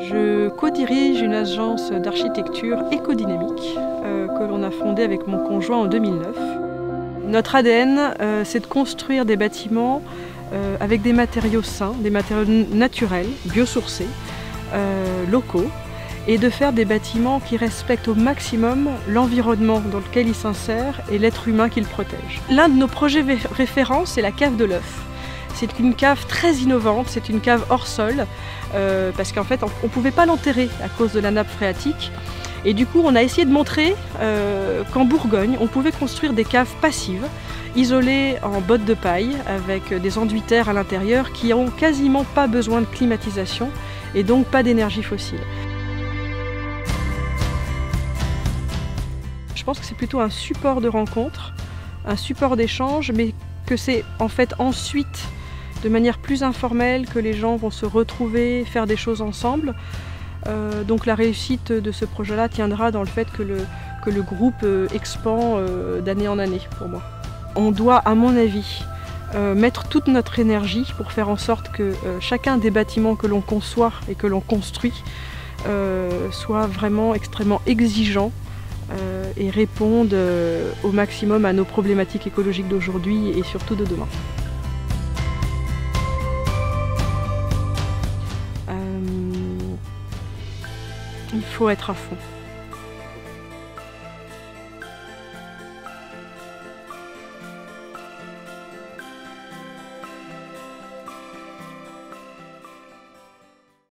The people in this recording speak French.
Je co-dirige une agence d'architecture écodynamique que l'on a fondée avec mon conjoint en 2009. Notre ADN, c'est de construire des bâtiments avec des matériaux sains, des matériaux naturels, biosourcés, locaux, et de faire des bâtiments qui respectent au maximum l'environnement dans lequel ils s'insèrent et l'être humain qu'ils protègent. L'un de nos projets référents, c'est la cave de l'œuf. C'est une cave très innovante, c'est une cave hors sol, parce qu'en fait on ne pouvait pas l'enterrer à cause de la nappe phréatique. Et du coup on a essayé de montrer qu'en Bourgogne on pouvait construire des caves passives, isolées en bottes de paille, avec des enduitaires à l'intérieur qui n'ont quasiment pas besoin de climatisation et donc pas d'énergie fossile. Je pense que c'est plutôt un support de rencontre, un support d'échange, mais que c'est en fait ensuite, de manière plus informelle, que les gens vont se retrouver, faire des choses ensemble. Donc la réussite de ce projet-là tiendra dans le fait que le groupe expand d'année en année pour moi. On doit, à mon avis, mettre toute notre énergie pour faire en sorte que chacun des bâtiments que l'on conçoit et que l'on construit soit vraiment extrêmement exigeant et répondent au maximum à nos problématiques écologiques d'aujourd'hui et surtout de demain. Il faut être à fond.